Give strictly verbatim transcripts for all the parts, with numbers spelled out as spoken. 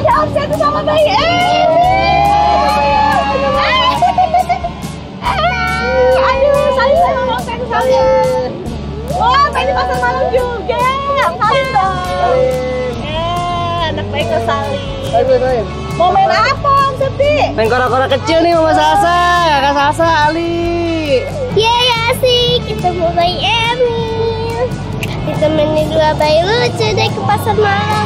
ada omset sama bayi Emil. Aduh, saling sama omset sama. Wah, main di pasar malam juga. Saling dong. Eh, anak baik ke saling. Mau main apa Om Septi? Main kora-kora kecil nih Mama Sasa, Kakak Sasa, Ali. Iya ya sih, kita mau bayi Emil. Ditemenin dua bayi lucu deh ke pasar malam.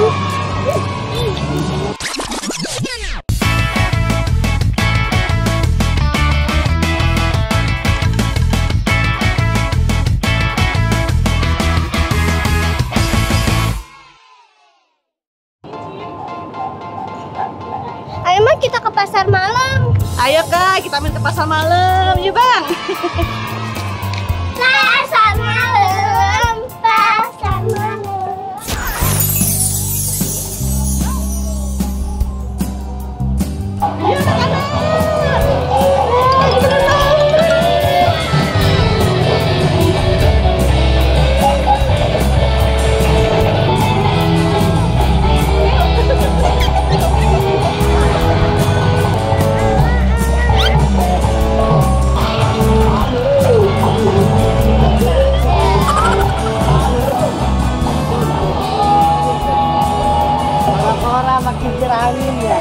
Ayo mah kita ke pasar malam. Ayo Kak, kita main ke pasar malam, yuk Bang. Pasar malam, pasar malam. Yuk anak-anak. Kora-kora makin angin ya.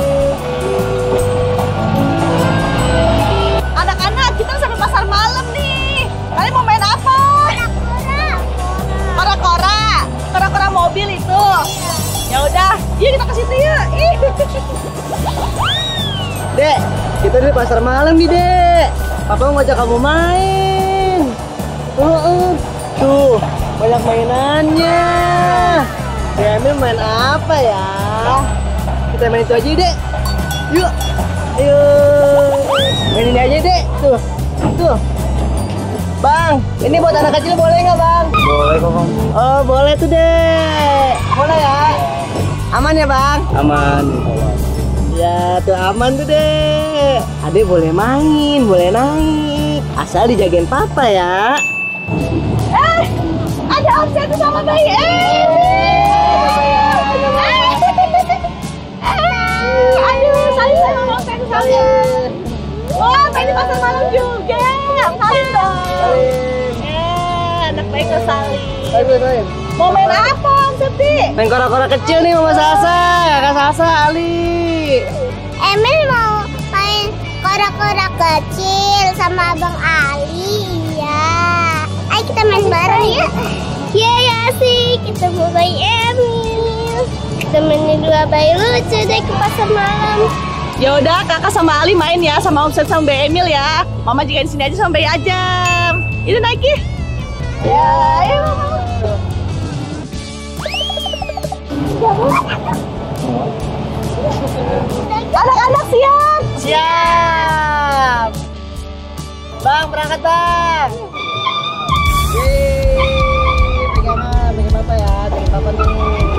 Anak-anak, kita sampai pasar malam nih. Kalian mau main apa? Kora-kora. Kora-kora mobil itu. Ya udah, yuk kita ke situ yuk. Ih. Dek, kita di pasar malam nih, Dek. Papa mau ngajak kamu main. Uh, uh. Tuh, banyak mainannya. Dek Emil main apa ya? Kita main itu aja, Dek. Yuk. Ayo. Main ini aja, Dek. Tuh. Tuh. Bang, ini buat anak kecil boleh nggak, Bang? Boleh kok, Bang. Oh, boleh tuh, Dek. Boleh ya? Aman ya, Bang? Aman. Ya, tuh aman tuh, Dek. Adek boleh main, boleh naik. Asal dijagain Papa ya. Eh, ada omset sama bayi Emil. Aduh, saling sama omset sama. Wah, main di pasar malam juga. Saling dong. Eh, anak baik ke saling. Mau main apa Om Septi? Main kora-kora kecil nih Mama Sasa, Kakak Sasa, Ali. Emil mau main kora-kora kecil sama Abang Ali. Iya. Ayo kita main bareng ya. Iya ya sih, kita mau bayi Emil. Temenin dua bayi lucu deh ke pasar malam. Ya udah, Kakak sama Ali main ya sama Omset sama Bayi Emil ya. Mama jagain sini aja sama Bayi Ajam. Itu naik ya. Ya, ayo. Anak-anak siap. Siap. Bang, berangkat, Bang. Yeay. Pegangan, pegang Papa ya, pegang Papa dulu.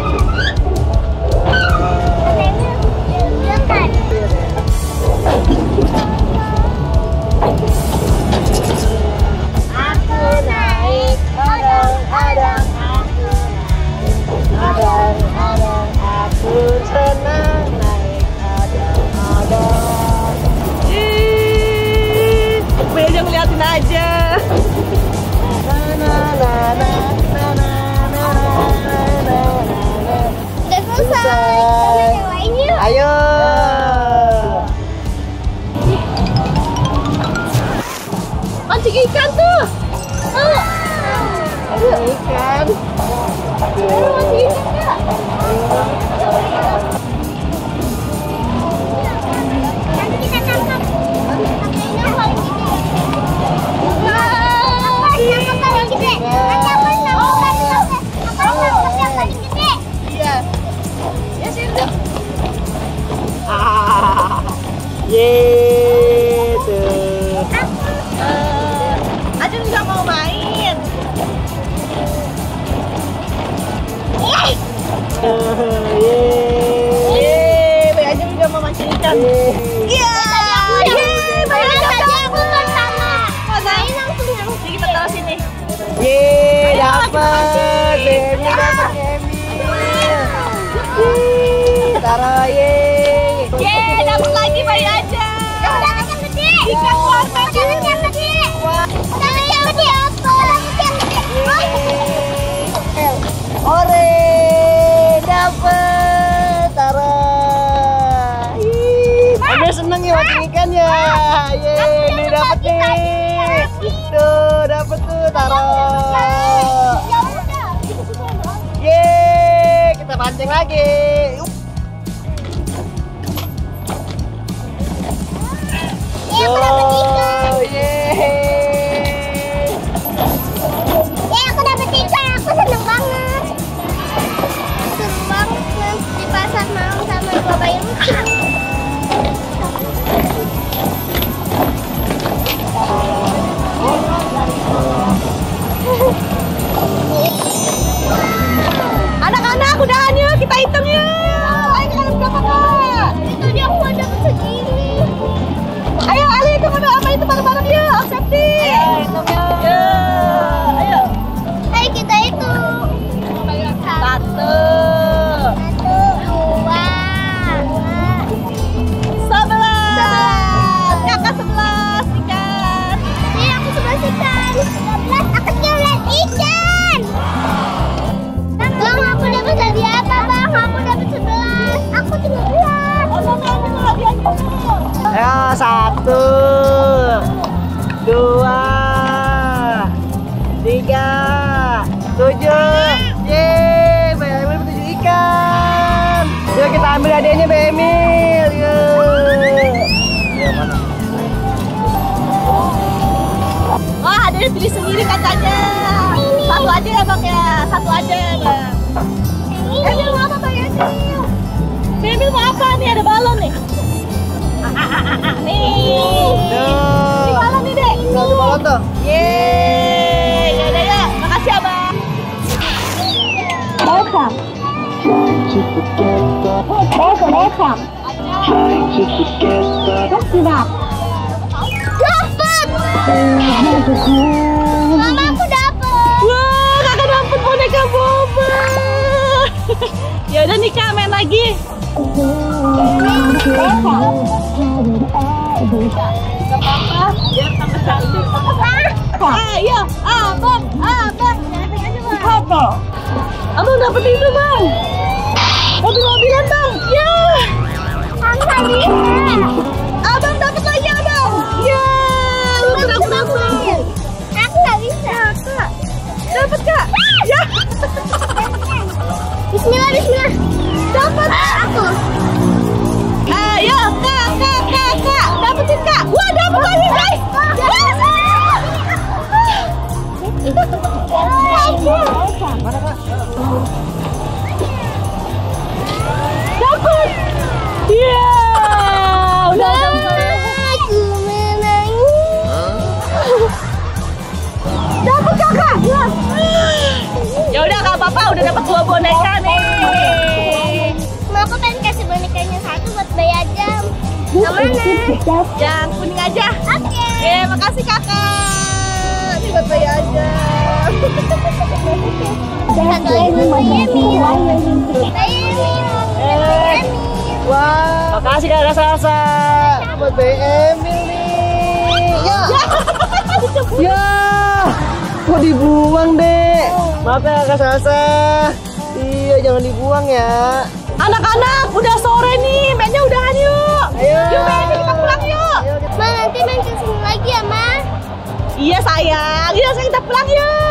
Aku naik, adang-adang, aku naik, Adang-adang, aku senang naik adang-adang. Ih, Bayi Ajam ngeliatin aja. Na na na na na na na na na. udah selesai. Kita main yang lain yuk. Ayo. Mancing ikan tuh. Ayo. Ayo. Ikan. Ayo mancing ikan Kak. Nanti kita tangkap. Tangkapnya yang paling gede. Apa yang paling gede? Nanti apa yang paling gede? Apa yang paling gede? Iya. Ya sih udah. Ah. Yeay tuh. Eh, Ajun nggak mau main. Yeay. Yeay, Bayi Ajun juga mau mancing ikan. Iya. Yeay, Bayi Ajun dapat. Main langsung langsung kita taruh sini. Yeay, Ayo, dapet. kita mancing. Baby dapet Emil. Yeay, Tara, ye. Yeay, dapat lagi bayi aja. Dapat yang gede. Ikan warna Dapat yang gede. Dapat yang gede apa? Dapat yang gede. Ore, dapet. Tara. Ih, Anda seneng ya mancing ikan ya? Yeay, ini dapet nih. Tuh, dapet tuh, Tara. Yeay, kita pancing lagi. Ya, aku dapat ikan. Oh, yeay. Ya, aku dapat ikan. Aku seneng banget. Seneng banget di pasar malam sama dua bayi lucu. Anak-anak, udahan yuk, kita hitung yuk. Ayo kalian berapa kak? Itu dia aku dapat segini. Ayo Ali, hitung apa itu bareng-bareng yuk. Accepti. Ayo hitung yuk. Ayo. Ayo kita hitung. Satu. Satu, dua, Sebelas. Kakak sebelas ikan. ini aku sebelas ikan. Sebelas, aku sebelas ikan. Bang, aku dapat hadiah apa bang? Aku dapat sebelas. Aku cuma belas. Oh, mau ambil hadiahnya. Ayo, satu, dua, tiga, tujuh. Yeay, Mbak Emil dapat tujuh ikan. Yuk kita ambil hadiahnya Mbak Emil. Yuk. Wah, hadiahnya pilih sendiri katanya. Satu aja ya bang ya, satu aja ya bang. Emil mau apa bang Emil? Emil mau apa nih? Ada balon nih. Nih. Ini Tuh. balon nih deh. Satu balon tuh. Yeay, yaudah ya. Makasih ya bang. Welcome. Welcome, welcome. Dapat. Dapat. Mama aku dapat. Wah, kakak dapat boneka boba. Ya udah nih kak, main lagi. Ayo, abang, abang. Apa? Abang dapat itu bang. Mobil-mobilan bang. Ya. Aku tadi. Abang dapat lagi abang. Ya. Lu aku dapat. Aku nggak bisa. Kak, dapat kak. Ya. Bismillah, Bismillah. Dapat. Aku. Ayo kak, kak, kak, kak. Dapetin kak. Wah dapat lagi guys. Mana Kak? Dapat. Iya. Udah dapat. Aku menang. Dapat kakak. Ya udah nggak apa-apa, udah dapat dua boneka nih. Mau aku pengen kasih bonekanya satu buat Bayi Ajam. Yang mana? Yang kuning aja. Oke. Oke, makasih kakak. Ini buat Bayi aja. Satu lagi buat Bayi Emil. Bayi Emil. Eh. Wah, makasih Kakak Salsa. Buat B Emil nih. Ya. Ya. Kok dibuang, Dek? Maaf ya Kakak Salsa. Iya, jangan dibuang ya. Anak-anak, udah sore nih. Mainnya udahan yuk. Ayo. Yuk, main kita pulang yuk. Ayo, kita- Ma, nanti main kesini lagi ya, Ma. Iya sayang. Yuk, sayang kita pulang yuk.